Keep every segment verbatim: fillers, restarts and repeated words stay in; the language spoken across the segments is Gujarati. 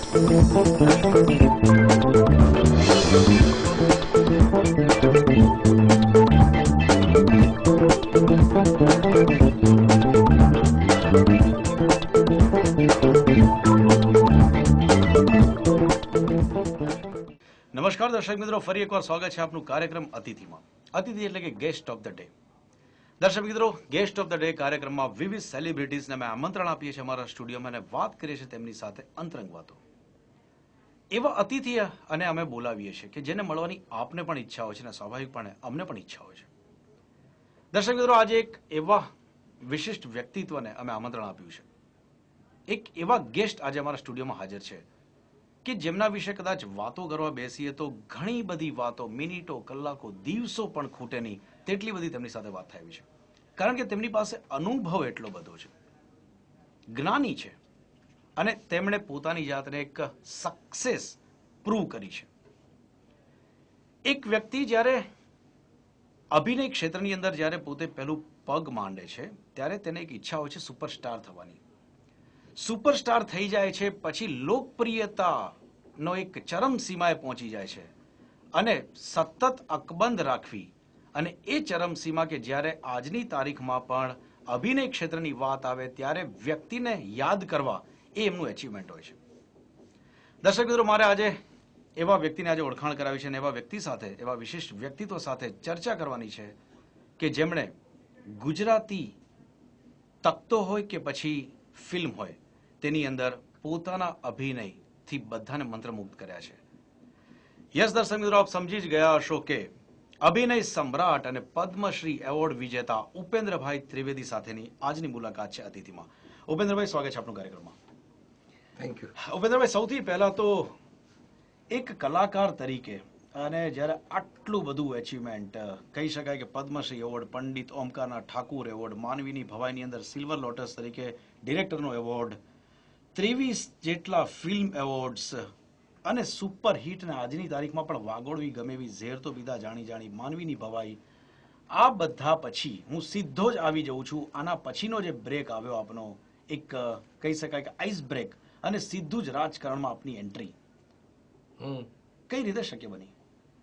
નમસ્કાર દર્શક મિત્રો, ફરી એકવાર સ્વાગત છે આપનું કાર્યક્રમ અતિથિમાં. અતિથિ એટલે કે ગેસ્ટ ઓફ ધ ડે. દર્શક મિત્રો, ગેસ્ટ ઓફ ધ ડે કાર્યક્રમમાં વિવિધ સેલિબ્રિટીઝને અમે આમંત્રણ આપીએ છીએ અમારા સ્ટુડિયોમાં અને વાત કરીએ છીએ તેમની સાથે અંતરંગ વાતો. એવા અતિથિ અને અમે બોલાવીએ છીએ કે જેને મળવાની આપને પણ ઈચ્છા હોય છે અને સ્વાભાવિકપણે અમને પણ ઈચ્છા હોય છે. દર્શક મિત્રો, આજે એક એવા વિશિષ્ટ વ્યક્તિત્વને અમે આમંત્રણ આપ્યું છે. એક એવા ગેસ્ટ આજે અમારા સ્ટુડિયોમાં હાજર છે કે જેમના વિશે કદાચ વાતો કરવા બેસીએ તો ઘણી બધી વાતો, મિનિટો, કલાકો, દિવસો પણ ખૂટે નહીં તેટલી બધી તેમની સાથે વાત થાય છે. કારણ કે તેમની પાસે અનુભવ એટલો બધો છે, જ્ઞાની છે અને તેમણે પોતાની જાતને એક સક્સેસ પ્રૂવ કરી છે. એક વ્યક્તિ જ્યારે અભિનય ક્ષેત્રની અંદર જ્યારે પોતે પહેલું પગ માંડે છે ત્યારે તેને એક ઈચ્છા હોય છે સુપરસ્ટાર થવાની. સુપરસ્ટાર થઈ જાય છે પછી લોકપ્રિયતાનો એક ચરમ સીમાએ પહોંચી જાય છે અને સતત અકબંધ રાખવી અને એ ચરમ સીમા કે જ્યારે આજની તારીખમાં પણ અભિનય ક્ષેત્રની વાત આવે ત્યારે વ્યક્તિને યાદ કરવા એ એમનું એચિવમેન્ટ હોય છે. દર્શક મિત્રો, મારે આજે એવા વ્યક્તિને આજે ઓળખાણ કરાવી છે અને એવા વ્યક્તિ સાથે, એવા વિશિષ્ટ વ્યક્તિત્વ સાથે ચર્ચા કરવાની છે કે જેમણે ગુજરાતી તકતો હોય કે પછી ફિલ્મ હોય તેની અંદર પોતાના અભિનયથી બધાને મંત્રમુગ્ધ કર્યા છે. યસ દર્શક મિત્રો, આપ સમજી જ ગયા હશો કે અભિનય સમ્રાટ અને પદ્મશ્રી એવોર્ડ વિજેતા ઉપેન્દ્રભાઈ ત્રિવેદી સાથેની આજની મુલાકાત છે અતિથિમાં. ઉપેન્દ્રભાઈ, સ્વાગત છે આપનું કાર્યક્રમમાં. Thank you. ઉપેન્દ્રભાઈ, સૌથી પહેલા તો એક કલાકાર તરીકે અને જ્યારે આટલું બધું એચિવમેન્ટ, કહી શકાય કે પદ્મશ્રી એવોર્ડ, પંડિત ઓમકારનાથ ઠાકુર એવોર્ડ, માનવીની ભવાઈની અંદર સિલ્વર લોટસ તરીકે ડિરેક્ટરનો એવોર્ડ, ત્રેવીસ જેટલા ફિલ્મ એવોર્ડ્સ અને સુપર હિટ ને આજની તારીખમાં પણ વાગોળવી ગમે એવી ઝેર તો બીધા જાણી જાણી, માનવીની ભવાઈ, આ બધા પછી હું સીધો જ આવી જઉં છું આના પછીનો જે બ્રેક આવ્યો આપનો, એક કહી શકાય કે આઈસ બ્રેક, અને સીધું જ રાજકારણમાં આપની એન્ટ્રી કઈ રીતે શક્ય બની?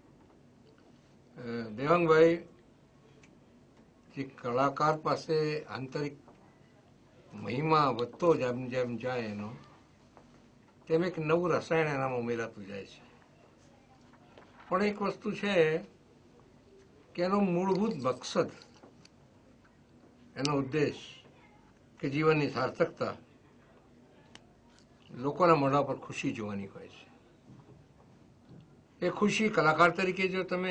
દેવાંગભાઈ, જે કલાકાર પાસે આંતરિક મહિમા વધતો જેમ જેમ જાય એનો, તેમ એક નવું રસાયણ એનામાં ઉમેરાતું જાય છે. પણ એક વસ્તુ છે કે એનો મૂળભૂત મકસદ, એનો ઉદ્દેશ કે જીવનની સાર્થકતા, લોકોના મોઢા પર ખુશી જોવાની હોય છે. એ ખુશી કલાકાર તરીકે જો તમે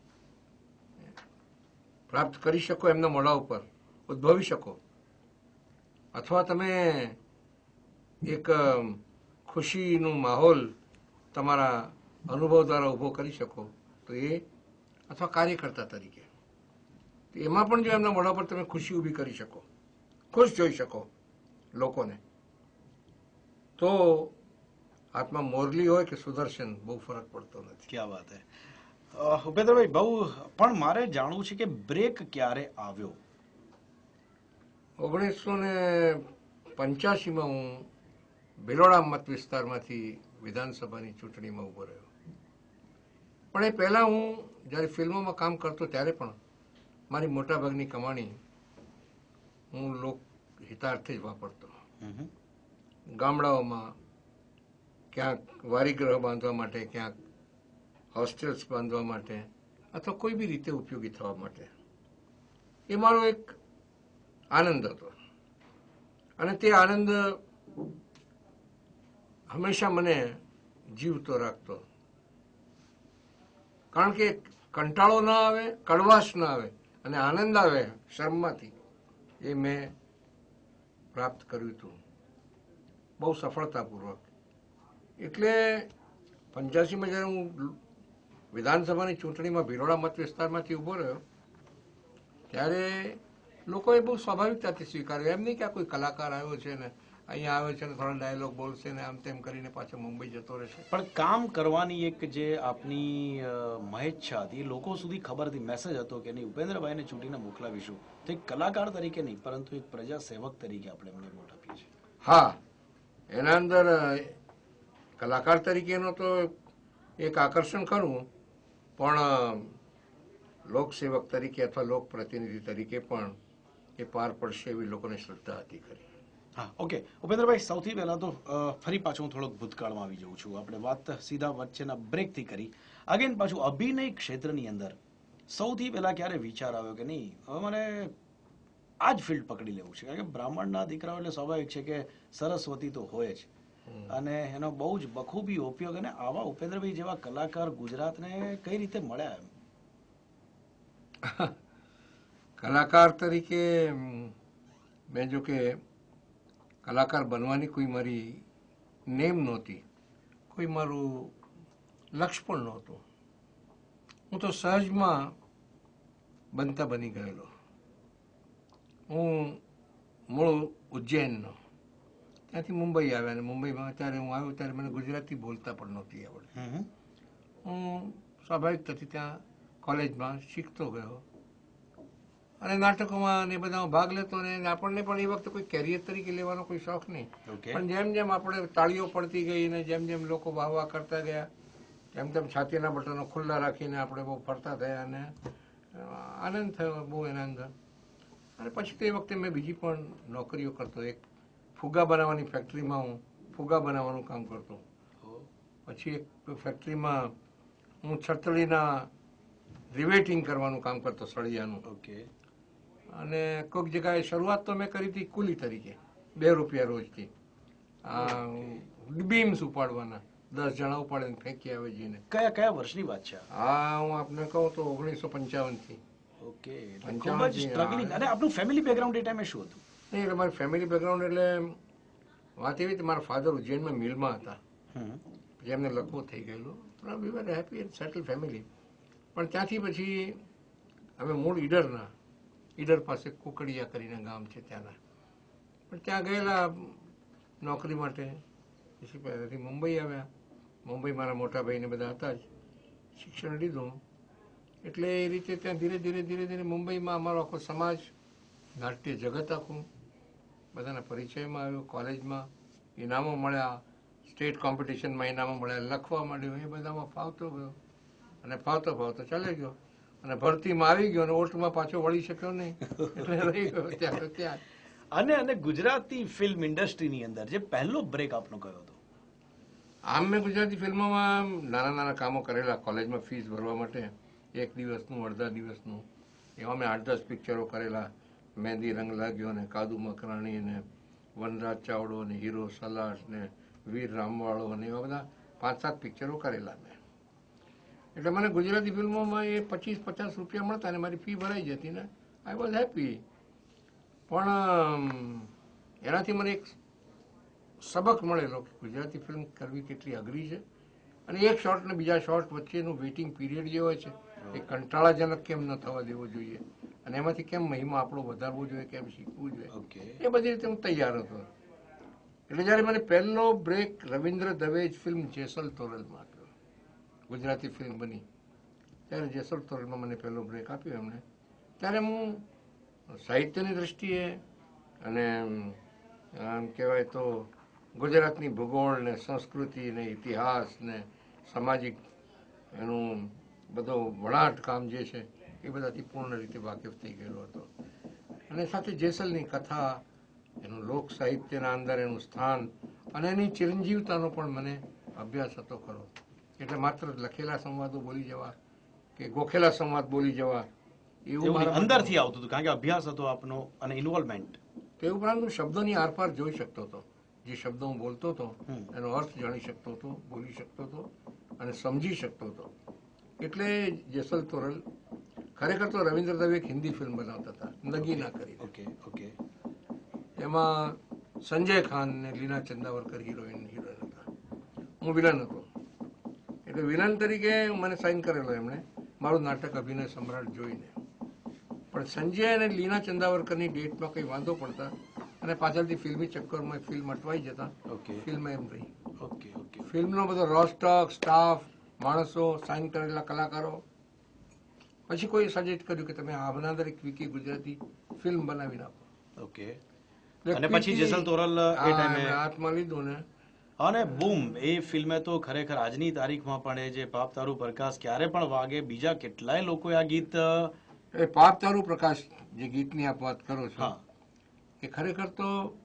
પ્રાપ્ત કરી શકો, એમના મોઢા ઉપર ઉદ્ભવી શકો, અથવા તમે એક ખુશીનું માહોલ તમારા અનુભવ દ્વારા ઊભો કરી શકો, તો એ અથવા કાર્યકર્તા તરીકે એમાં પણ જો એમના મોઢા પર તમે ખુશી ઊભી કરી શકો, ખુશ જોઈ શકો લોકોને, તો આત્મા મોરલી હોય કે સુદર્શન બહુ ફરક પડતો નથી. ક્યાં વાત હે ઉપેન્દ્રભાઈ, બહુ પણ મારે જાણવું છે કે બ્રેક ક્યારે આવ્યો? ઓગણીસો ને પંચ્યાસીમાં હું ભિલોડા મત વિસ્તારમાંથી વિધાનસભાની ચૂંટણીમાં ઊભો રહ્યો. પણ એ પહેલાં હું જ્યારે ફિલ્મોમાં કામ કરતો ત્યારે પણ મારી મોટાભાગની કમાણી હું લોકહિતાર્થે જ વાપરતો. ગામડાઓમાં ક્યાંક વારીગ્રહ બાંધવા માટે, ક્યાંક હોસ્ટેલ્સ બાંધવા માટે, અથવા કોઈ બી રીતે ઉપયોગી થવા માટે. એ મારો એક આનંદ હતો અને તે આનંદ હંમેશા મને જીવતો રાખતો. કારણ કે કંટાળો ના આવે, કડવાશ ના આવે અને આનંદ આવે શ્રમમાંથી, એ મેં પ્રાપ્ત કર્યું હતું બહુ સફળતાપૂર્વક. એટલે પંચ્યાસીમાં જ્યારે હું વિધાનસભાની ચૂંટણીમાં ભિલોડા મત વિસ્તારમાંથી ઊભો રહ્યો ત્યારે લોકોએ બહુ સ્વાભાવિકતાથી સ્વીકાર્યું. એમ નહીં કે આ કોઈ કલાકાર આવ્યો છે ને અહીંયા આવ્યો છે ને થોડા ડાયલોગ બોલશે ને આમ તેમ કરીને પાછો મુંબઈ જતો રહેશે. પણ કામ કરવાની એક જે આપની મહેચ્છા હતી, લોકો સુધી ખબર હતી, મેસેજ હતો કે નહીં ઉપેન્દ્રભાઈને ચૂંટીને મોકલાવીશું, તો એક કલાકાર તરીકે નહીં પરંતુ એક પ્રજા સેવક તરીકે આપણે એમને વોટ આપીએ છીએ. હા, એના અંદર કલાકાર તરીકેનો તો એક આકર્ષણ ખરું, પણ લોકસેવક તરીકે અથવા લોક પ્રતિનિધિ તરીકે પણ એ પાર પડશે એવી લોકોને શ્રદ્ધા હતી ખરી. હા, ઓકે ઉપેન્દ્રભાઈ, સૌથી પહેલા તો અ, ફરી પાછું હું થોડોક ભૂતકાળમાં આવી જાઉં છું. આપણે વાત સીધા વચ્ચેના બ્રેકથી કરી. અગેન પાછું અભિનય ક્ષેત્રની અંદર સૌથી પહેલા ક્યારે વિચાર આવ્યો કે નહીં હવે મને આ જ ફિલ્ડ પકડી લેવું છે? કારણ કે બ્રાહ્મણના દીકરાઓ એટલે સ્વાભાવિક છે કે સરસ્વતી તો હોય જ, અને એનો બહુ જ બખૂબી ઉપયોગ, અને આવા ઉપેન્દ્રભાઈ જેવા કલાકાર ગુજરાતને કઈ રીતે મળ્યા એમ? કલાકાર તરીકે મેં જો કે કલાકાર બનવાની કોઈ મારી નેમ નહોતી, કોઈ મારું લક્ષ્ય પણ નહોતું. હું તો સહજમાં બનતા બની ગયેલો. હું મૂળ ઉજ્જૈનનો, ત્યાંથી મુંબઈ આવ્યા, અને મુંબઈમાં ત્યારે હું આવ્યો ત્યારે મને ગુજરાતી બોલતા પણ નહોતી આવડતી. હું સ્વાભાવિક થતી ત્યાં કોલેજમાં શીખતો ગયો, અને નાટકોમાં ને બધામાં ભાગ લેતો, ને આપણને પણ એ વખતે કોઈ કેરિયર તરીકે લેવાનો કોઈ શોખ નહીં. પણ જેમ જેમ આપણે તાળીઓ પડતી ગઈ ને જેમ જેમ લોકો વાહ વાહ કરતા ગયા, તેમ તેમ છાતીના બટનો ખુલ્લા રાખીને આપણે બહુ ફરતા થયા, અને આનંદ થયો બહુ એના અંદર. અને પછી તો એ વખતે મેં બીજી પણ નોકરીઓ કરતો. એક ફુગા બનાવવાની ફેક્ટરીમાં હું ફુગા બનાવવાનું કામ કરતો. પછી એક ફેક્ટરીમાં હું છતડીના રિવેટિંગ કરવાનું કામ કરતો, સળિયાનું. ઓકે. અને કોઈક જગ્યાએ શરૂઆત તો મેં કરી હતી કુલી તરીકે, બે રૂપિયા રોજથી. બીમ્સ ઉપાડવાના, દસ જણા ઉપાડીને ફેંકી આવે જઈને. કયા કયા વર્ષની વાત છે? હા, હું આપને કહું તો ઓગણીસો પંચાવન થી. ઓકે, ખૂબ જ સ્ટ્રગલિંગ. અને આપનું ફેમિલી બેકગ્રાઉન્ડ એ ટાઈમે શું હતું? નહીં, એટલે મારી ફેમિલી બેકગ્રાઉન્ડ એટલે વાત એવી હતી, મારા ફાધર ઉજ્જૈનમાં મિલમાં હતા, પછી એમને લકવો થઈ ગયેલો. We were happy and settle family. પણ ત્યાંથી પછી અમે મૂળ ઈડરના, ઈડર પાસે કુકડિયા કરીને ગામ છે ત્યાંના, પણ ત્યાં ગયેલા નોકરી માટે. પછી પહેલાંથી મુંબઈ આવ્યા. મુંબઈ મારા મોટા ભાઈને બધા હતા જ, શિક્ષણ લીધું. એટલે એ રીતે ત્યાં ધીરે ધીરે ધીરે ધીરે મુંબઈમાં અમારો આખો સમાજ, નાટ્ય જગત આખું બધાના પરિચયમાં આવ્યો. કોલેજમાં ઇનામો મળ્યા, સ્ટેટ કોમ્પિટિશનમાં ઇનામો મળ્યા, લખવા માંડ્યું, એ બધામાં ફાવતો ગયો, અને ફાવતો ફાવતો ચાલે ગયો, અને ભરતીમાં આવી ગયો, અને ઓટમાં પાછો વળી શક્યો નહીં, એટલે રહી ગયો ત્યાં ત્યાં. અને અને ગુજરાતી ફિલ્મ ઇન્ડસ્ટ્રીની અંદર જે પહેલો બ્રેક આપનો કયો હતો? આમ મેં ગુજરાતી ફિલ્મોમાં નાના નાના કામો કરેલા, કોલેજમાં ફીસ ભરવા માટે એક દિવસનું, અડધા દિવસનું, એવા મેં આઠ દસ પિક્ચરો કરેલા. મહેંદી રંગ લાગ્યો, ને કાદુ મકરાણી, ને વનરાજ ચાવડો, ને હીરો સલાસ, ને વીર રામવાળો, ને એવા બધા પાંચ સાત પિક્ચરો કરેલા મેં. એટલે મને ગુજરાતી ફિલ્મોમાં એ પચીસ પચાસ રૂપિયા મળતા, અને મારી ફી ભરાઈ જતી, ને આઈ વોઝ હેપી. પણ એનાથી મને એક સબક મળેલો કે ગુજરાતી ફિલ્મ કરવી કેટલી અઘરી છે, અને એક શોર્ટ ને બીજા શોર્ટ વચ્ચેનું વેઇટિંગ પીરિયડ જે હોય છે એ કંટાળાજનક કેમ ન થવા દેવો જોઈએ, અને એમાંથી કેમ મહિમા આપણો વધારવો જોઈએ, કેમ શીખવું જોઈએ, એ બધી રીતે હું તૈયાર હતો. એટલે જ્યારે મને પહેલો બ્રેક રવિન્દ્ર દવે જ ફિલ્મ જેસલ તોરલમાં આપ્યો, ગુજરાતી ફિલ્મ બની ત્યારે જેસલ તોરલમાં મને પહેલો બ્રેક આપ્યો એમણે, ત્યારે હું સાહિત્યની દ્રષ્ટિએ અને આમ કહેવાય તો ગુજરાતની ભૂગોળ ને સંસ્કૃતિ ને ઇતિહાસ ને સામાજિક એનું બધો વણાટ કામ જે છે એ બધાથી પૂર્ણ રીતે વાકેફ થઈ ગયેલો હતો. અને સાથે જેસલની કથા, એનું લોક સાહિત્યના અંદર એનું સ્થાન અને એની ચિરંજીવતાનો પણ મને અભ્યાસ હતો ખરો. એટલે માત્ર લખેલા સંવાદો બોલી જવા કે ગોખેલા સંવાદ બોલી જવા એવું મારા અંદરથી આવતું હતું, કારણ કે અભ્યાસ હતો આપનો અને ઇન્વોલ્વમેન્ટ. તે ઉપરાંત હું શબ્દોની આરપાર જોઈ શકતો હતો, જે શબ્દો હું બોલતો હતો એનો અર્થ જાણી શકતો હતો, બોલી શકતો હતો અને સમજી શકતો હતો. એટલે જેસલ તોરલ ખરેખર તો રવિન્દ્ર દવે એક હિન્દી ફિલ્મ બનાવતા હતા, નગીના કરી. Okay okay. એમાં સંજય ખાન ને લીના ચંદાવરકર હિરોઈન હિરોઈન હતા, હું વિલન હતો. એટલે વિલન તરીકે મને સાઇન કરેલો એમણે મારું નાટક અભિનય સમ્રાટ જોઈને. પણ સંજય અને લીના ચંદાવરકરની ડેટમાં કંઈ વાંધો પડતા અને પાછળથી ફિલ્મી ચક્કરમાં ફિલ્મ અટવાઈ જતા, ફિલ્મ એમ રહી. Okay okay. ફિલ્મનો બધો રોસ્ટક, સ્ટાફ, માણસો, સાઇન કરેલા કલાકારો. પછી કોઈ સજેસ્ટ કર્યું કે તમે આના અંદર એક વિકી ગુજરાતી ફિલ્મ બનાવી નાખો. ઓકે. અને પછી જેસલ તોરલ એ ટાઈમે હાથમાં લીધું ને અને બૂમ એ ફિલ્મે તો ખરેખર આજની તારીખમાં પણ એ જે પાપ તારું પ્રકાશ ક્યારે પણ વાગે બીજા કેટલાય લોકોએ આ ગીત અ, એ પાપ તારું પ્રકાશ જે ગીતની આપ વાત કરો છો હા એ ખરેખર તો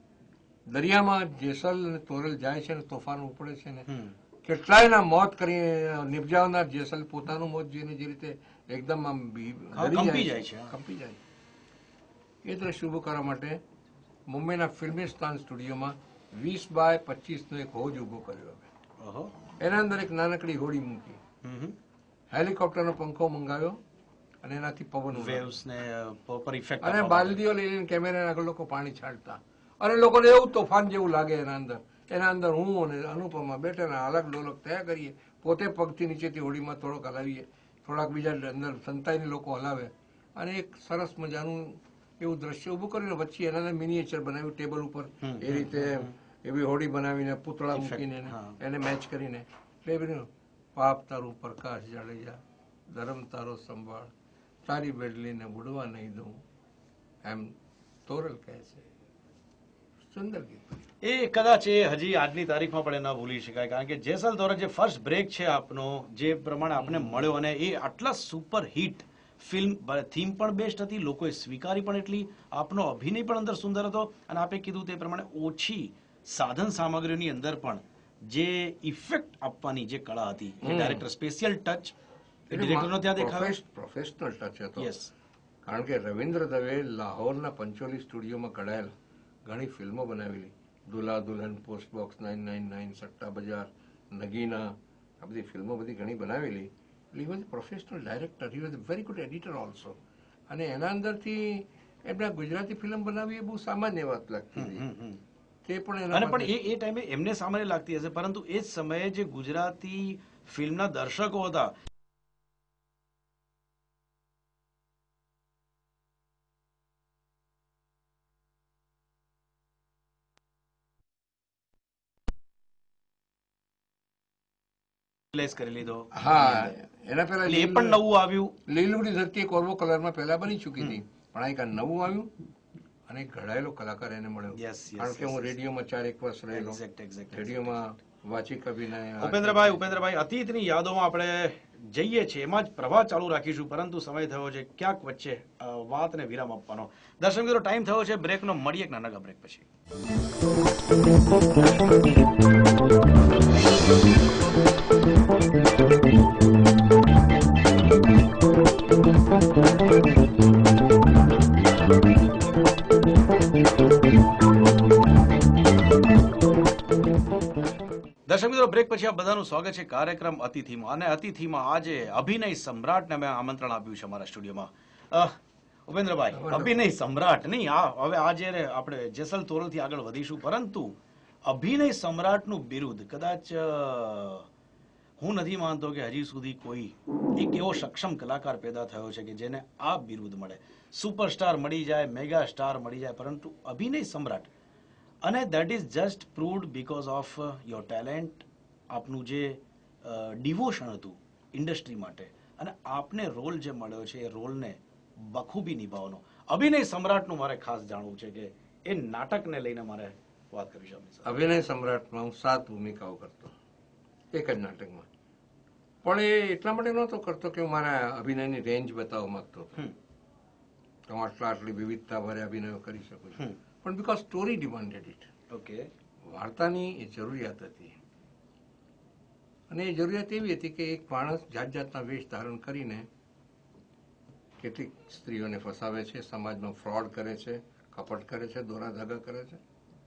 દરિયામાં જેસલ અને તોરલ જાય છે ને તોફાન ઉપડે છે ને હમ કેટલાયના મોત કરી નિપજાવનાર જેસલ પોતાનું મોત જોઈને જે રીતે એકદમ આમ બી- હા, ડરી કંપી છે, જાય છે, હા. કંપી જાય એ દ્રશ્ય ઊભું કરવા માટે મુંબઈના ફિલ્મિસ્તાન સ્ટુડિયોમાં વીસ બાય પચીસનો એક હોજ ઊભો કર્યો હવે ઓહો એના અંદર એક નાનકડી હોડી મૂકી હમ હમ હેલિકોપ્ટરનો પંખો મંગાવ્યો અને એનાથી પવન ઉડાડ્યો. વેવ્સ ને પર ઇફેક્ટ અને બાલદીઓ લઈને કેમેરાના આગળ લોકો પાણી છાંટતા અને લોકોને એવું તોફાન જેવું લાગે એના અંદર એના અંદર હું અને અનુપમા બેઠેલા અલગ ડોલક થયા કરીએ પોતે પગથી નીચેથી હોડીમાં થોડોક હલાવીએ થોડાક બીજા અંદર સંતાઈને લોકો હલાવે અને એક સરસ મજાનું એવું દ્રશ્ય ઊભું કર્યું વચ્ચે એના અંદર મિનિએચર બનાવ્યું ટેબલ ઉપર હમ, એ રીતે એવી હોડી બનાવીને પૂતળા Effect, મૂકીને એને- હા. એને મેચ કરીને એટલે એ બધું પાપ તારું પ્રકાશ જાડેજા ધર્મ તારો સંભાળ તારી બેડલીને ઉડવા નહીં દઉં એમ તોરલ કહે છે સુંદર ગીત એ કદાચ એ હજી આજની તારીખમાં પણ એ ન ભૂલી શકાય કારણ કે જેસલ તોરલ જે ફર્સ્ટ બ્રેક છે આપનો જે પ્રમાણે આપણે મળ્યો અને એ આટલા સુપર હિટ ફિલ્મ થીમ પણ બેસ્ટ હતી લોકોએ સ્વીકારી પણ એટલી આપનો અભિનય પણ અંદર સુંદર હતો અને આપે કીધું તે પ્રમાણે ઓછી સાધન સામગ્રીની અંદર પણ જે ઇફેક્ટ આપવાની જે કળા હતી એ હમ. ડાયરેક્ટર સ્પેશિયલ ટચ ડિરેક્ટરનો ત્યાં દેખાયો પ્રોફેશનલ ટચ હતો યસ કારણ કે રવિન્દ્ર દવે લાહોરના પંચોલી સ્ટુડિયોમાં કઢાયેલ ઘણી ફિલ્મો બનાવેલી Dulha Dulhan post box nine nine nine Satta Bazaar Nagina આ બધી ફિલ્મો બધી ઘણી બનાવેલી એટલે he was professional director he was very good editor also અને એના અંદરથી એમના ગુજરાતી ફિલ્મ બનાવવી એ બહુ સામાન્ય વાત લાગતી હતી હમ હમ તે પણ અને એના પણ માટે- એ એ ટાઈમે એમને સામાન્ય લાગતી હશે પરંતુ એ જ સમયે જે ગુજરાતી ફિલ્મના દર્શકો હતા realize કરી લીધો હા એના પહેલા એટલે એ પણ નવું આવ્યું લીલુડી ધરતી એક ઓર્વો કલરમાં પહેલા બની ચૂકી હતી પણ આ એક આ નવું આવ્યું અને એક ઘડાયેલો કલાકાર એને મળ્યો Yes, yes, કારણ કે yes, હું yes. રેડિયોમાં ચાર એક વર્ષ રહેલો Exact, exact, exact. રેડિયોમાં વાચિક અભિનય ઉપેન્દ્રભાઈ ઉપેન્દ્રભાઈ અતીતની યાદોમાં આપણે જઈએ છીએ એમાં જ પ્રવાહ ચાલુ રાખીશું પરંતુ સમય થયો છે ક્યાંક વચ્ચે અ, વાતને વિરામ આપવાનો દર્શક મિત્રો ટાઈમ થયો છે બ્રેકનો મળીએ એક નાનકડા બ્રેક પછી દર્શક મિત્રો બ્રેક પછી આ બધાનું સ્વાગત છે કાર્યક્રમ અતિથિમાં અને અતિથિમાં આજે અભિનય સમ્રાટને મેં આમંત્રણ આપ્યું છે અમારા સ્ટુડિયોમાં અ, ઉપેન્દ્રભાઈ અભિનય સમ્રાટ નહીં આ હવે આજે આપણે જેસલ તોરલથી આગળ વધીશું પરંતુ અભિનય સમ્રાટનું બિરુદ કદાચ અ, હું નથી માનતો કે હજી સુધી કોઈ એક એવો સક્ષમ કલાકાર પેદા થયો છે કે જેને આ બિરુદ મળે સુપરસ્ટાર મળી જાય મેગા સ્ટાર મળી જાય પરંતુ અભિનય સમ્રાટ અને that is just proved because of your talent આપનું જે ડિવોશન હતું ઇન્ડસ્ટ્રી માટે અને આપને રોલ જે મળ્યો છે એ રોલને બખૂબી નિભાવવાનો અભિનય સમ્રાટનું મારે ખાસ જાણવું છે કે એ નાટકને લઈને મારે વાત કરવી છે આપની સાથે. અભિનય સમ્રાટમાં હું સાત ભૂમિકાઓ કરતો એક જ નાટકમાં પણ એ એટલા માટે નહોતો કરતો કે હું મારા અભિનયની રેન્જ બતાવવા માંગતો હતો હમ. કે હું આટલા આટલી વિવિધતા ભરે અભિનયો કરી શકું છું હમ. પણ because story demanded it okay વાર્તાની એ જરૂરિયાત હતી અને એ જરૂરિયાત એવી હતી કે એક માણસ જાત જાતના વેશ ધારણ કરીને કેટલીક સ્ત્રીઓને ફસાવે છે સમાજમાં ફ્રોડ કરે છે કપટ કરે છે દોરા ધાગા કરે છે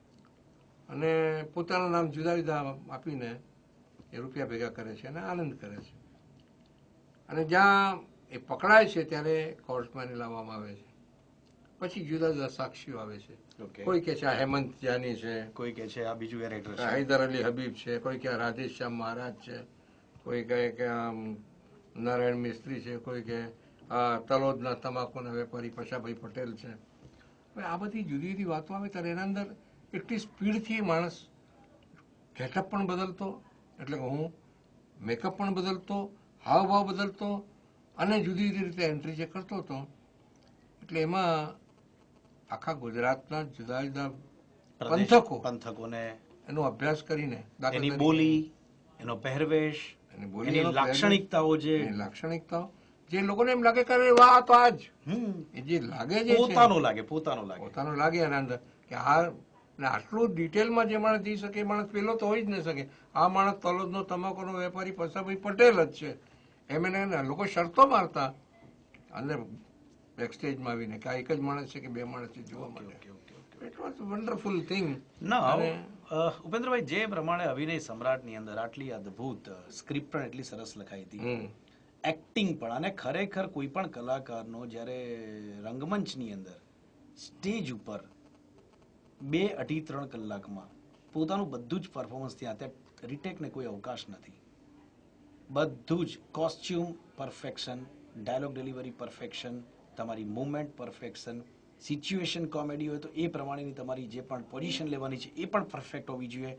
અને પોતાનું નામ જુદા જુદા આપીને એ રૂપિયા ભેગા કરે છે અને આનંદ કરે છે અને જ્યાં એ પકડાય છે ત્યારે કોર્ટમાં એને લાવવામાં આવે છે પછી જુદા જુદા સાક્ષીઓ આવે છે ઓકે કોઈ કે છે આ હેમંત જાની છે કોઈ કે છે આ બીજું કેરેક્ટર છે હૈદર અલી હબીબ છે કોઈ કે રાધેશ્યામ મહારાજ છે કોઈ કહે કે આમ નારાયણ મિસ્ત્રી છે કોઈ કે આ તલોદના તમાકુના વેપારી પશાભાઈ પટેલ છે હવે આ બધી જુદી જુદી વાતો આવે ત્યારે એના અંદર એટલી સ્પીડથી માણસ ગેટઅપ પણ બદલતો એટલે કે હું મેકઅપ પણ બદલતો હાવભાવ બદલતો અને જુદી જુદી રીતે એન્ટ્રી જે કરતો હતો એટલે એમાં આખા ગુજરાતના જુદા જુદા પંથકો પંથકોને એનો અભ્યાસ કરીને દાખલા એની તરીકે બોલી, એનો પહેરવેશ, એની બોલી, એની એનો લાક્ષણિકતાઓ જે એની લાક્ષણિકતાઓ જે લોકોને એમ લાગે કે અરે વાહ આ તો આજ હમ, એ જે લાગે જે છે પોતાનો લાગે પોતાનો લાગે પોતાનું લાગે એના અંદર કે આ ને આટલું ડિટેલમાં જે માણસ જઈ શકે એ માણસ પેલો તો હોય જ ન શકે. આ માણસ તલોદનો તમાકુનો વેપારી પસાભાઈ પટેલ જ છે એમ એને લોકો શરતો મારતા અંદર બેકસ્ટેજમાં આવીને કે આ એક જ માણસ છે કે બે માણસ છે જોવા માટે. Okay, okay, okay. It was wonderful thing. ના અને અ, ઉપેન્દ્રભાઈ, જે પ્રમાણે અભિનય સમ્રાટની અંદર આટલી અદ્ભુત સ્ક્રિપ્ટ પણ એટલી સરસ લખાઈ હતી, હમ એક્ટિંગ પણ, અને ખરેખર કોઈ પણ કલાકારનો જ્યારે રંગમંચની અંદર સ્ટેજ ઉપર બે અઢી ત્રણ કલાકમાં પોતાનું બધું જ પરફોર્મન્સ ત્યાં ત્યાં રિટેકને કોઈ અવકાશ નથી. બધું જ costume perfection, dialogue delivery perfection, તમારી મુવમેન્ટ પરફેક્શન, સિચ્યુએશન કોમેડી હોય તો એ પ્રમાણેની તમારી જે પણ પોઝિશન લેવાની છે એ પણ પરફેક્ટ હોવી જોઈએ.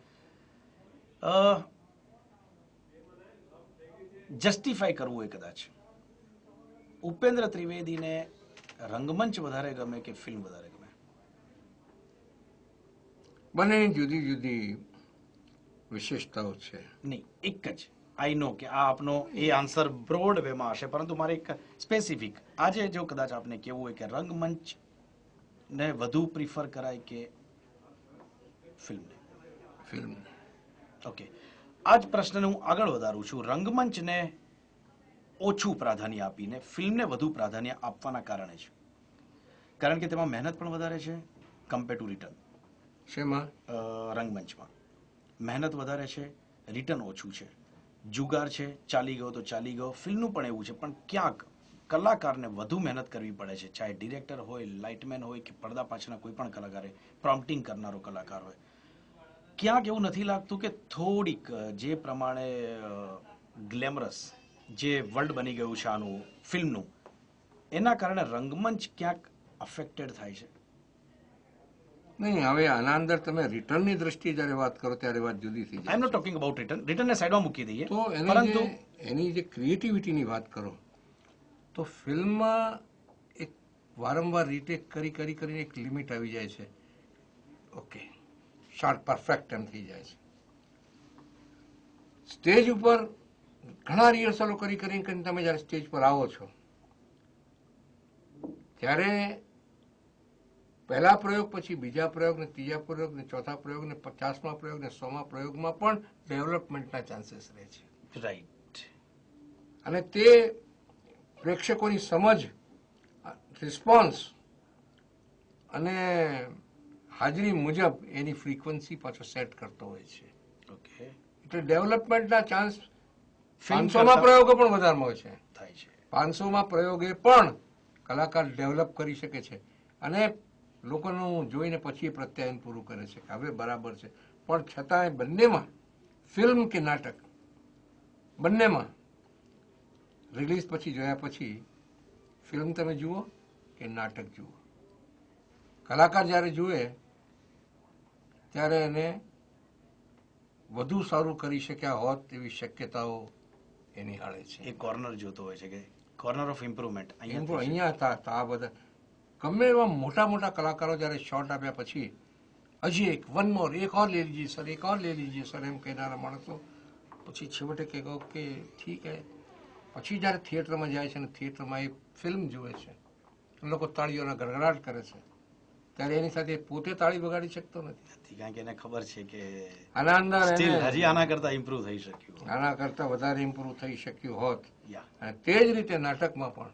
જસ્ટિફાય કરવું હોય કદાચ, ઉપેન્દ્ર ત્રિવેદીને રંગમંચ વધારે ગમે કે ફિલ્મ વધારે ગમે? બંનેની જુદી જુદી વિશેષતાઓ છે. નહીં, એક જ. આઈ નો કે આ આપનો એ આન્સર બ્રોડ વેમાં હશે, પરંતુ મારે એક સ્પેસિફિક આજે જો કદાચ આપને કેવું હોય કે રંગમંચ ને વધુ પ્રિફર કરાય કે ફિલ્મને? ફિલ્મ. ઓકે, આ જ પ્રશ્નને હું આગળ વધારું છું. રંગમંચને ઓછું પ્રાધાન્ય આપીને ફિલ્મને વધુ પ્રાધાન્ય આપવાના કારણે છે, કારણ કે તેમાં મહેનત પણ વધારે છે કમ્પેર ટુ રિટર્ન. શેમાં? રંગમંચમાં મહેનત વધારે છે, રિટર્ન ઓછું છે. જુગાર છે, ચાલી ગયો તો ચાલી ગયો. ફિલ્મનું પણ એવું છે, પણ ક્યાંક કલાકારને વધુ મહેનત કરવી પડે છે, ચાહે ડિરેક્ટર હોય, લાઇટમેન હોય કે પડદા પાછળના કોઈ પણ કલાકાર હોય, પ્રોમ્પ્ટિંગ કરનારો કલાકાર હોય. ક્યાંક એવું નથી લાગતું કે થોડીક જે પ્રમાણે ગ્લેમરસ જે વર્લ્ડ બની ગયું છે આનું ફિલ્મનું, એના કારણે રંગમંચ ક્યાંક અફેક્ટેડ થાય છે? નહીં, હવે આના અંદર તમે રિટર્નની દ્રષ્ટિએ જ્યારે વાત કરો ત્યારે વાત જુદી થઈ આઈ એમ નોટ જાય. Talking about return. રિટર્નને સાઈડમાં મૂકી દઈએ, તો એની પરંતુ જે એની જે ક્રિએટિવિટીની વાત કરો તો ફિલ્મમાં એક વારંવાર રીટેક કરી કરી કરીને એક લિમિટ આવી જાય છે. ઓકે, શોર્ટ પરફેક્ટ એમ થઈ જાય છે. સ્ટેજ ઉપર ઘણા રિહર્સલો કરી કરીને કરીને તમે જ્યારે સ્ટેજ પર આવો છો ત્યારે પહેલા પ્રયોગ પછી બીજા પ્રયોગ ને ત્રીજા પ્રયોગ ને ચોથા પ્રયોગ ને પચાસમા પ્રયોગ ને સોમા પ્રયોગમાં પણ ડેવલપમેન્ટના ચાન્સીસ રહે છે. રાઈટ. અને તે પ્રેક્ષકોની સમજ, રિસ્પોન્સ અને હાજરી મુજબ એની ફ્રીક્વન્સી પાછો સેટ કરતો હોય છે. ઓકે, એટલે ડેવલપમેન્ટના ચાન્સ ફિલ્મ પાંચસોમાં કરતાં પ્રયોગો પણ વધારમાં હોય છે. થાય છે. પાંચસોમાં પ્રયોગે પણ કલાકાર ડેવલપ કરી શકે છે અને લોકોનું જોઈને પછી એ પ્રત્યાયન પૂરું કરે છે કે હવે બરાબર છે. પણ છતાંય બંનેમાં, ફિલ્મ કે નાટક, બંનેમાં રિલીઝ પછી જોયા પછી ફિલ્મ તમે જુઓ કે નાટક જુઓ, કલાકાર જ્યારે જુએ ત્યારે એને વધુ સારું કરી શક્યા હોત એવી શક્યતાઓ એ નિહાળે છે. એ કોર્નર જોતો હોય છે કે કોર્નર ઓફ ઇમ્પ્રુવમેન્ટ એમ તો અહીંયા અહીંયા હતા તો આ બધા ગમે એવા મોટા મોટા કલાકારો જ્યારે શોટ આપ્યા પછી હજી એક વન મોર, એક ઓર લે લીજીએ સર, એક ઓર લે લીજીએ સર એમ કહેનારા માણસો પછી છેવટે કે ઓકે ઠીક હે. પછી જ્યારે થિયેટરમાં જાય છે અને થિયેટરમાં એ ફિલ્મ જુએ છે, લોકો તાળીઓના ગડગડાટ કરે છે, ત્યારે એની સાથે પોતે તાળી વગાડી શકતો નથી. કારણ કે એને ખબર છે કે આના અંદર સ્ટીલ એને હજી આના કરતા ઇમ્પ્રુવ થઈ શક્યું. આના કરતા વધારે ઇમ્પ્રુવ થઈ શક્યું હોત. યા અને તે જ રીતે નાટકમાં પણ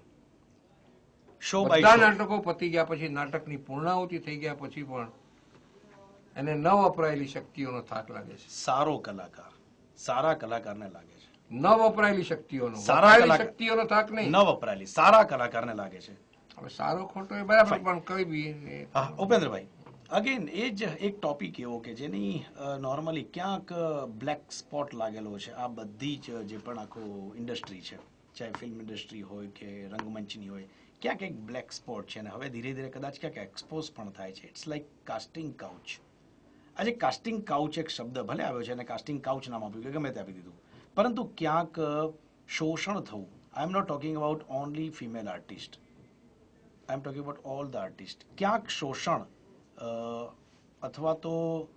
શો બધા બાય શો. નાટકો પતી ગયા પછી, નાટકની પૂર્ણાહુતિ થઈ ગયા પછી પણ એને ન વપરાયેલી શક્તિઓનો થાક લાગે છે. સારો કલાકાર સારા કલાકારને લાગે છે. ન વપરાયેલી શક્તિઓનો, સારા વપરાયેલી કલાકાર- શક્તિઓનો થાક નહીં. ન વપરાયેલી સારા કલાકારને લાગે છે. હવે સારો ખોટો એ બરાબર, Fine. પણ કઈ બી એ- હા, ઉપેન્દ્રભાઈ, અગેન એ જ એક ટોપિક એવો કે જેની નોર્મલી ક્યાંક બ્લેક સ્પોટ લાગેલો છે આ બધી જ જે પણ આખો ઇન્ડસ્ટ્રી છે, ચાહે ફિલ્મ ઇન્ડસ્ટ્રી હોય કે રંગમંચની હોય, ક્યાંક એક બ્લેક સ્પોટ છે અને હવે ધીરે ધીરે કદાચ ક્યાંક એક્સપોઝ પણ થાય છે. It's like casting couch. આજે કાસ્ટિંગ કાઉચ એક શબ્દ ભલે આવ્યો છે અને કાસ્ટિંગ કાઉચ નામ આપ્યું કે ગમે તે આપી દીધું, પરંતુ ક્યાંક શોષણ થવું. I am not talking about only female artist, I am talking about all the artist. ક્યાંક શોષણ અ, અથવા તો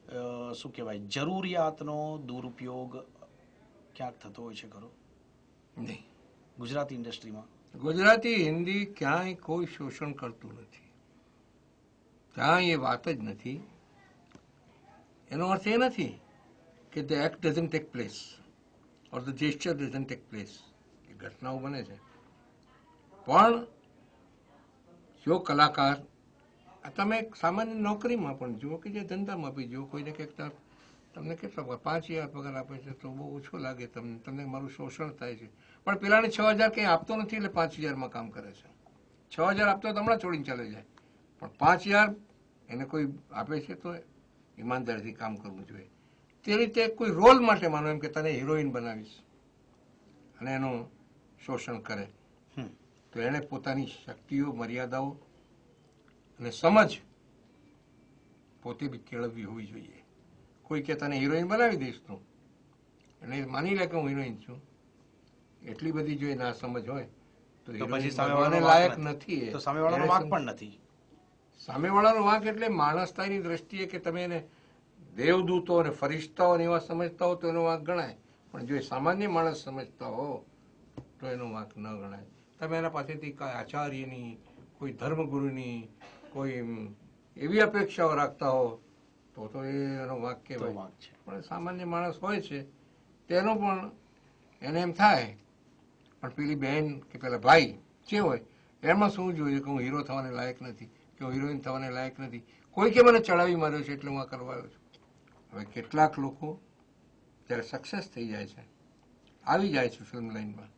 અ, શું કહેવાય જરૂરિયાતનો દુરુપયોગ ક્યાંક થતો હોય છે ખરો નહીં. ગુજરાતી ઇન્ડસ્ટ્રીમાં? ગુજરાતી હિન્દી ક્યાંય કોઈ શોષણ કરતું નથી, ક્યાંય એ વાત જ નથી. એનો અર્થ એ નથી કે the act doesn't take place or the gesture doesn't take place. એ ઘટનાઓ બને છે, પણ જો કલાકાર, આ તમે સામાન્ય નોકરીમાં પણ જુઓ કે જે ધંધામાં બી જુઓ, કોઈને કંઈક તમને કેટલો પગાર, પાંચ હજાર પગાર આપે છે તો બહુ ઓછો લાગે તમને, તમને મારું શોષણ થાય છે. પણ પેલાને છ હજાર કંઈ આપતો નથી એટલે પાંચ હજારમાં કામ કરે છે. છ હજાર આપતો તો હમણાં છોડીને ચાલે જાય, પણ પાંચ હજાર એને કોઈ આપે છે તો ઈમાનદારીથી કામ કરવું જોઈએ. તે રીતે કોઈ રોલ માટે માનો એમ કે તને હિરોઈન બનાવીશ અને એનું શોષણ કરે, તો એણે પોતાની શક્તિઓ, મર્યાદાઓ અને સમજ પોતે બી કેળવવી હોવી જોઈએ. કોઈ કે તને હિરોઈન બનાવી દઈશ તું, એટલે માની લે કે હું હિરોઈન છું, એટલી બધી જો એ ના સમજ હોય તો તો પછી હિરોઈન સામેવાળાનો બનવાને વાંક લાયક નથી. નથી એ. તો સામેવાળાનો એણે વાંક સમ- પણ નથી. સામેવાળાનો વાંક એટલે માણસતાની દ્રષ્ટિએ કે તમે એને દેવદૂતો અને ફરિશ્તાઓને એવા સમજતા હો તો એનો વાંક ગણાય, પણ જો એ સામાન્ય માણસ સમજતા હો તો એનો વાંક ન ગણાય. તમે એના પાસેથી કોઈ આચાર્યની, કોઈ ધર્મગુરુની, કોઈ એવી અપેક્ષાઓ રાખતા હો તો તો એ એનો વાંક તો કહેવાય. વાંક છે. પણ સામાન્ય માણસ હોય છે તેનો પણ એને એમ થાય, પણ પેલી બહેન કે પેલા ભાઈ જે હોય એમાં શું જોઈએ કે હું હીરો થવાને લાયક નથી, કે હું હિરોઈન થવાને લાયક નથી, કોઈ કે મને ચડાવી માર્યો છે એટલે હું આ કરવા આવ્યો છું. હવે કેટલાક લોકો જ્યારે સક્સેસ થઈ જાય છે, આવી જાય છે ફિલ્મ લાઈનમાં,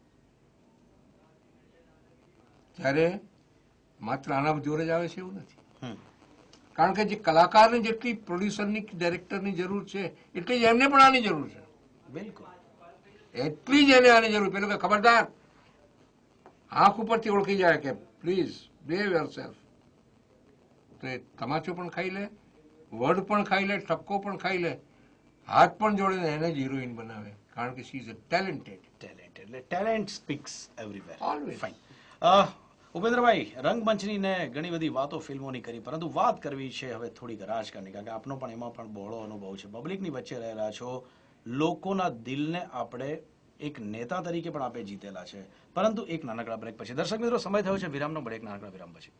ત્યારે માત્ર આના જોડે જ આવે છે એવું નથી. હમ. કારણ કે જે કલાકારને જેટલી પ્રોડ્યુસરની, ડાયરેક્ટરની જરૂર છે એટલી જ એમને પણ આની જરૂર છે. બિલકુલ. એટલી જ એને આની જરૂર. પેલું કે ખબરદાર, આંખ ઉપરથી ઓળખી જાય કે પ્લીઝ બિહેવ યોરસેલ્ફ, તો એ તમાચો પણ ખાઈ લે, વર્ડ પણ ખાઈ લે, ઠપકો પણ ખાઈ લે, હાથ પણ જોડે ને એને જ હિરોઈન બનાવે, કારણ કે she is a talented. Talent એટલે talent speaks everywhere. Always. Fine. ઉપેન્દ્રભાઈ, રંગમંચની ને ઘણી બધી વાતો ફિલ્મોની કરી, પરંતુ વાત કરવી છે હવે થોડીક રાજકારણની, કારણ કે આપનો પણ એમાં પણ બહોળો અનુભવ છે. પબ્લિકની વચ્ચે રહેલા છો, લોકોના દિલને આપણે એક નેતા તરીકે પણ આપણે જીતેલા છે. પરંતુ એક નાનકડા બ્રેક પછી, દર્શક મિત્રો, સમય થયો છે વિરામનો, બ્રેક નાનકડા વિરામ પછી.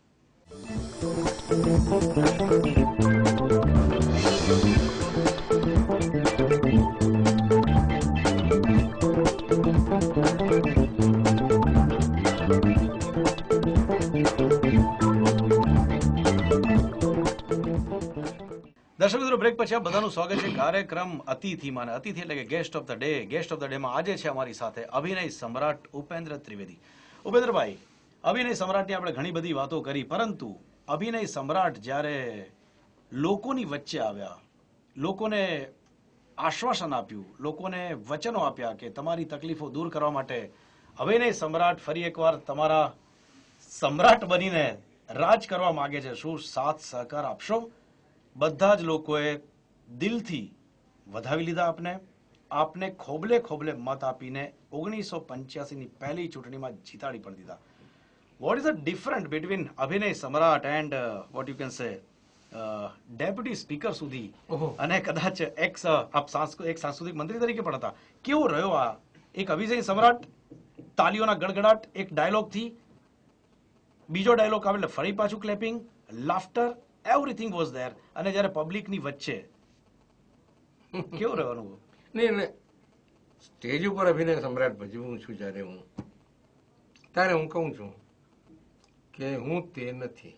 દર્શક મિત્રો, બ્રેક પછી આ બધાનું સ્વાગત છે કાર્યક્રમ અતિથિમાં. અને અતિથિ એટલે કે guest of the day. Guest of the ડેમાં આજે છે અમારી સાથે અભિનય સમ્રાટ ઉપેન્દ્ર ત્રિવેદી. ઉપેન્દ્રભાઈ, અભિનય સમ્રાટની આપણે ઘણી બધી વાતો કરી, પરંતુ અભિનય સમ્રાટ જ્યારે લોકોની વચ્ચે આવ્યા, લોકોને આશ્વાસન આપ્યું, લોકોને વચનો આપ્યા કે તમારી તકલીફો દૂર કરવા માટે અભિનય સમ્રાટ ફરી એકવાર તમારા સમ્રાટ બનીને રાજ કરવા માંગે છે, શું સાથ સહકાર આપશો? બધા જ લોકોએ દિલથી વધાવી લીધા આપને, આપને ખોબલે ખોબલે મત આપીને ઓગણીસો પંચ્યાસી ની પહેલી ચૂંટણીમાં જીતાડી પણ દીધા. What is the different between અભિનય સમ્રાટ and what you can say deputy speaker સુધી, ઓહો. અને કદાચ એક્સ આપ સાંસ્કૃ- એક સાંસ્કૃતિક મંત્રી તરીકે પણ હતા. કેવો રહ્યો આ એક અભિનય સમ્રાટ? તાલીઓના ગડગડાટ એક ડાયલોગથી બીજો ડાયલોગ આવે એટલે ફરી પાછું clapping, laughter, everything was there. અને જ્યારે પબ્લિકની વચ્ચે કેવો રહ્યો અનુભવ? નહીં, એટલે સ્ટેજ ઉપર અભિનય સમ્રાટ ભજવું છું જ્યારે હું, ત્યારે હું કહું છું કે હું તે નથી.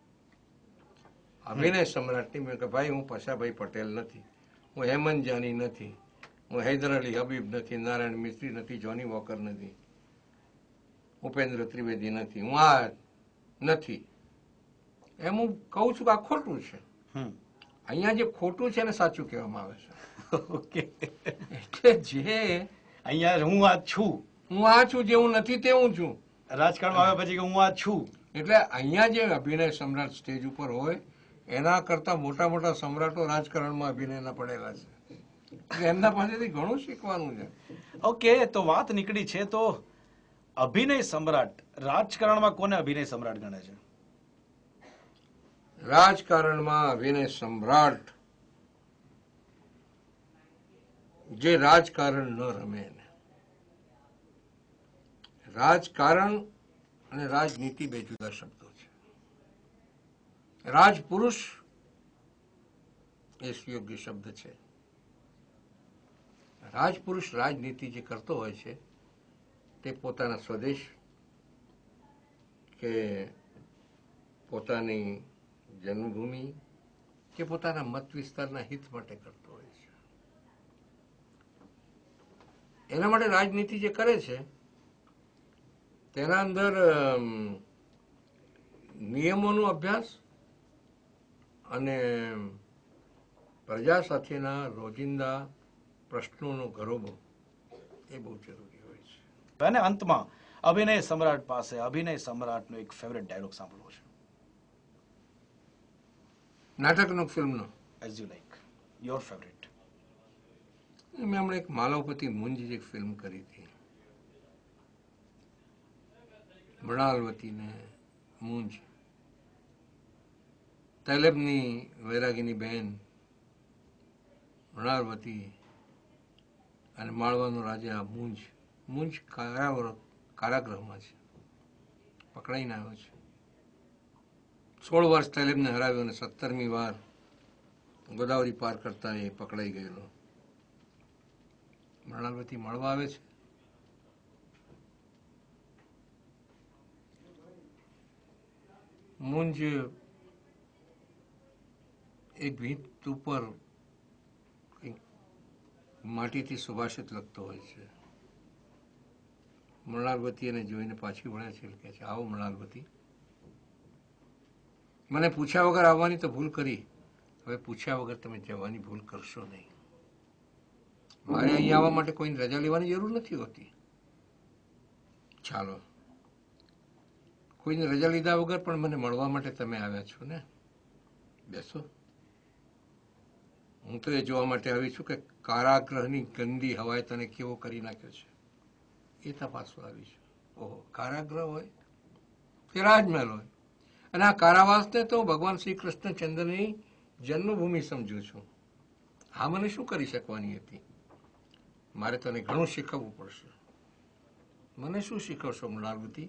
અભિનય સમ્રાટની મેં કે ભાઈ હું પશાભાઈ પટેલ નથી, હું હેમંત જાની નથી, હું હૈદર અલી હબીબ નથી, નારાયણ મિસ્ત્રી નથી, જોની વોકર નથી, ઉપેન્દ્ર ત્રિવેદી નથી, હું આ નથી. એમ હું કહું છું કે આ ખોટું છે. હમ. અહીંયા જે ખોટું છે એને સાચું કહેવામાં આવે છે. ઓકે. એટલે જે અહીંયા હું આ છું, હું આ છું, જે હું નથી તે હું છું. રાજકારણમાં આવ્યા પછી કે હું આ છું. એટલે અહીંયા જે અભિનય સમ્રાટ સ્ટેજ ઉપર હોય એના કરતા મોટા મોટા સમ્રાટો રાજકારણમાં અભિનયના પડેલા છે. એટલે એમના પાસેથી ઘણું શીખવાનું છે. ઓકે, તો વાત નીકળી છે, તો અભિનય સમ્રાટ રાજકારણમાં કોને અભિનય સમ્રાટ ગણે છે? રાજકારણમાં અભિનય સમ્રાટ જે રાજકારણ ન રમે એને. રાજકારણ અને રાજનીતિ બે જુદા શબ્દો છે. રાજપુરુષ એ સુયોગ્ય શબ્દ છે. રાજપુરુષ રાજનીતિ જે કરતો હોય છે તે પોતાના સ્વદેશ કે પોતાની જન્મભૂમિ કે પોતાના મત વિસ્તારના હિત માટે કરતો હોય છે. એના માટે રાજનીતિ જે કરે છે તેના અંદર નિયમોનો અભ્યાસ અને પ્રજા સાથેના રોજિંદા પ્રશ્નોનો ગરોબો એ બહુ જરૂરી હોય છે. અને અંતમાં અભિનય સમ્રાટ પાસે અભિનય સમ્રાટનો એક ફેવરેટ ડાયલોગ સાંભળવો છે. નાટકનો, ફિલ્મનો? As you like, your favourite. મેં હમણાં એક માલવપતિ મુંજ એક ફિલ્મ કરી હતી. મૃણાલવતી ને મુંજ, તૈલબની વૈરાગીની બહેન મૃણાલવતી અને માળવાનો રાજા મુંજ. મુંજ કારાગૃહ કારાગૃહમાં છે, પકડાઈને આવ્યો છે. સોળ વર્ષ તૈલબને હરાવ્યો અને સત્તરમી વાર ગોદાવરી પાર કરતા એ પકડાઈ ગયેલો. મૃણાલવતી મળવા આવે છે. મુંજ એક ભીંત ઉપર માટીથી સુભાષિત લખતો હોય છે. મૃણાલવતી એને જોઈને પાછી વળે છે, કે છે, આવો મૃણાલવતી, મને પૂછ્યા વગર આવવાની તો ભૂલ કરી, હવે પૂછ્યા વગર તમે જવાની ભૂલ કરશો નહીં. મારે અહીંયા આવવા માટે કોઈને રજા લેવાની જરૂર નથી હોતી. ચાલો, કોઈને રજા લીધા વગર પણ મને મળવા માટે તમે આવ્યા છો ને, બેસો. હું તો એ જોવા માટે આવી છું કે કારાગૃહની ગંદી હવાએ તને કેવો કરી નાખ્યો છે, એ તપાસવા આવી છું. ઓહો, કારાગૃહ હોય કે રાજમહેલ હોય, અને આ કારાવાસને તો ભગવાન શ્રી કૃષ્ણચંદ્રની જન્મભૂમિ સમજું છું. હા, મને શું કરી શકવાની હતી? મારે તને ઘણું શીખવવું પડશે. મને શું શીખવશો મૃણાલવતી?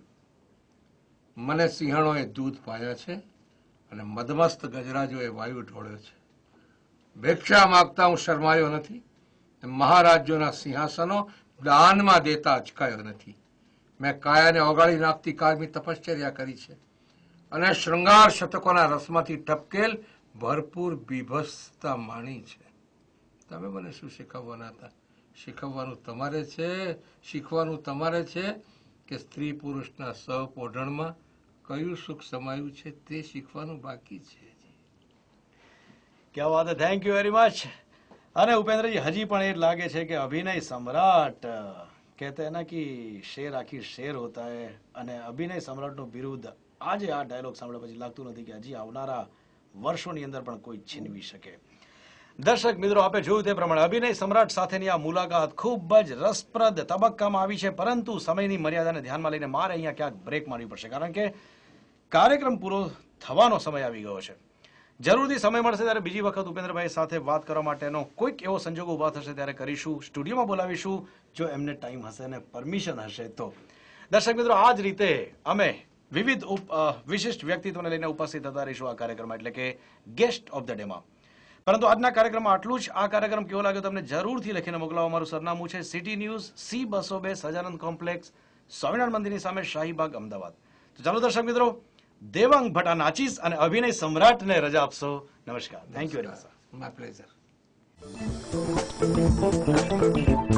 મને સિંહણોએ દૂધ પાયા છે અને મદમસ્ત ગજરાજોએ વાયુ ઢોળ્યો છે. ભિક્ષા માગતા હું શરમાયો નથી. મહારાજ્યોના સિંહાસનો દાનમાં દેતા અચકાયો નથી. મેં કાયાને ઓગાળી નાખતી કાળની તપશ્ચર્યા કરી છે અને શૃંગાર શતકોના રસમાંથી ટપકેલ ભરપૂર બીભત્સતા માણી છે. તમે મને શું શીખવવાના હતા? શીખવવાનું તમારે છે, શીખવાનું તમારે છે કે સ્ત્રી પુરુષના સહપોઢણમાં કયું સુખ સમાયું છે તે શીખવાનું બાકી છે. ક્યાં વાત હે, થેન્ક યુ વેરી મચ. અને ઉપેન્દ્રજી, હજી પણ એ લાગે છે કે અભિનય સમ્રાટ કહેતે હૈ ના કે શેર આખી શેર હોતા હૈ, અને અભિનય સમ્રાટનું બિરુદ આજે આ ડાયલોગ સાંભળ્યા પછી લાગતું નથી કે હજી આવનારા વર્ષોની અંદર પણ કોઈ છીનવી શકે. દર્શક મિત્રો, આપે જોયું તે પ્રમાણે અભિનય સમ્રાટ સાથેની આ મુલાકાત ખૂબ જ રસપ્રદ તબક્કામાં આવી છે, પરંતુ સમયની મર્યાદાને ધ્યાનમાં લઈને મારે અહીંયા ક્યાંક બ્રેક મારવી પડશે, કારણ કે કાર્યક્રમ પૂરો થવાનો સમય આવી ગયો છે. જરૂરથી સમય મળશે ત્યારે બીજી વખત ઉપેન્દ્રભાઈ સાથે વાત કરવા માટેનો કોઈક એવો સંજોગ ઉભા થશે ત્યારે કરીશું, સ્ટુડિયોમાં બોલાવીશું, જો એમને ટાઈમ હશે અને પરમિશન હશે તો. દર્શક મિત્રો, આ જ રીતે અમે વિવિધ વિશિષ્ટ વ્યક્તિત્વને લઈને ઉપસ્થિત થતા રહીશું આ કાર્યક્રમમાં, એટલે કે ગેસ્ટ ઓફ ધ ડેમાં. પરંતુ આજના કાર્યક્રમમાં આટલું જ. આ કાર્યક્રમ કેવો લાગ્યો તમને જરૂરથી લખીને મોકલાવો. અમારું સરનામું છે સિટી ન્યૂઝ, સી બસો બે, સજાનંદ કોમ્પ્લેક્સ, સ્વામિનારાયણ મંદિરની સામે, શાહીબાગ, અમદાવાદ. તો ચાલો દર્શક મિત્રો, દેવાંગ ભટ્ટા નાચીસ અને અભિનય સમ્રાટને રજા આપશો. નમસ્કાર. Thank you very much. My pleasure.